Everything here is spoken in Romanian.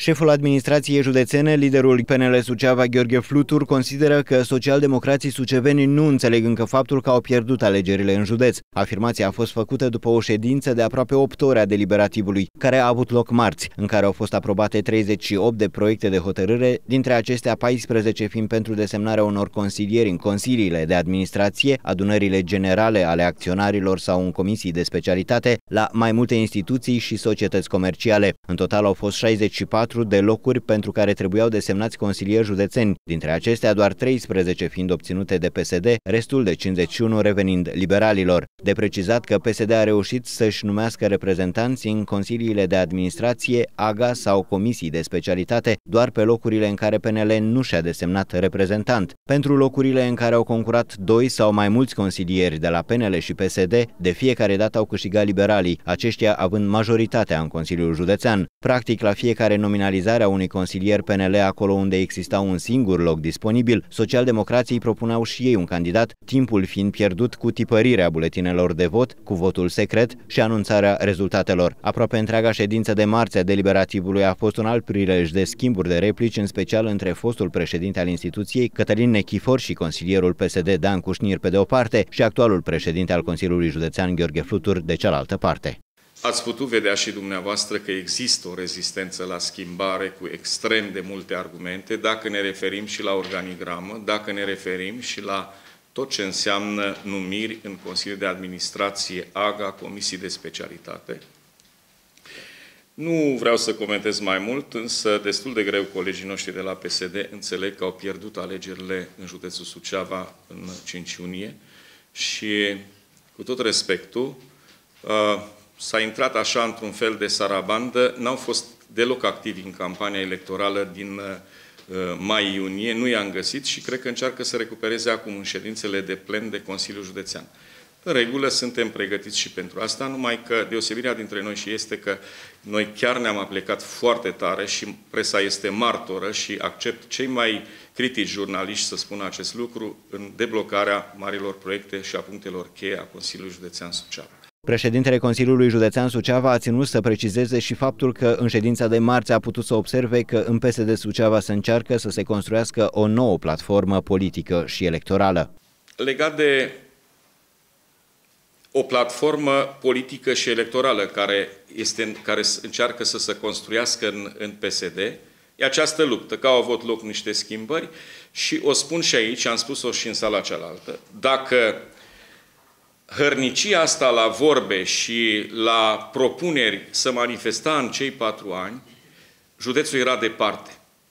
Șeful administrației județene, liderul PNL Suceava, Gheorghe Flutur, consideră că socialdemocrații suceveni nu înțeleg încă faptul că au pierdut alegerile în județ. Afirmația a fost făcută după o ședință de aproape 8 ore a deliberativului, care a avut loc marți, în care au fost aprobate 38 de proiecte de hotărâre, dintre acestea 14 fiind pentru desemnarea unor consilieri în consiliile de administrație, adunările generale ale acționarilor sau în comisii de specialitate, la mai multe instituții și societăți comerciale. În total au fost 64 de locuri pentru care trebuiau desemnați consilieri județeni, dintre acestea doar 13 fiind obținute de PSD, restul de 51 revenind liberalilor. De precizat că PSD a reușit să-și numească reprezentanți în consiliile de administrație, AGA sau comisii de specialitate doar pe locurile în care PNL nu și-a desemnat reprezentant. Pentru locurile în care au concurat 2 sau mai mulți consilieri de la PNL și PSD, de fiecare dată au câștigat liberalii, aceștia având majoritatea în Consiliul Județean. Practic, la fiecare nominalizare a unui consilier PNL acolo unde exista un singur loc disponibil, socialdemocrații propuneau și ei un candidat, timpul fiind pierdut cu tipărirea buletinelor de vot, cu votul secret și anunțarea rezultatelor. Aproape întreaga ședință de marți a deliberativului a fost un alt prilej de schimburi de replici, în special între fostul președinte al instituției, Cătălin Nechifor, și consilierul PSD Dan Cușnir pe de o parte și actualul președinte al Consiliului Județean Gheorghe Flutur de cealaltă parte. Ați putut vedea și dumneavoastră că există o rezistență la schimbare cu extrem de multe argumente, dacă ne referim și la organigramă, dacă ne referim și la tot ce înseamnă numiri în Consiliul de Administrație, AGA, comisii de specialitate. Nu vreau să comentez mai mult, însă destul de greu colegii noștri de la PSD înțeleg că au pierdut alegerile în județul Suceava în 5 iunie și, cu tot respectul, s-a intrat așa într-un fel de sarabandă, n-au fost deloc activi în campania electorală din mai-iunie, nu i-am găsit și cred că încearcă să recupereze acum în ședințele de plen de Consiliul Județean. În regulă, suntem pregătiți și pentru asta, numai că deosebirea dintre noi și este că noi chiar ne-am aplicat foarte tare și presa este martoră și accept cei mai critici jurnaliști să spună acest lucru în deblocarea marilor proiecte și a punctelor cheie a Consiliului Județean Suceava. Președintele Consiliului Județean Suceava a ținut să precizeze și faptul că în ședința de marți a putut să observe că în PSD Suceava se încearcă să se construiască o nouă platformă politică și electorală. Legat de o platformă politică și electorală care încearcă să se construiască în PSD, e această luptă, că au avut loc niște schimbări și o spun și aici, am spus-o și în sala cealaltă, dacă hărnicia asta la vorbe și la propuneri să manifesta în cei 4 ani, județul era departe.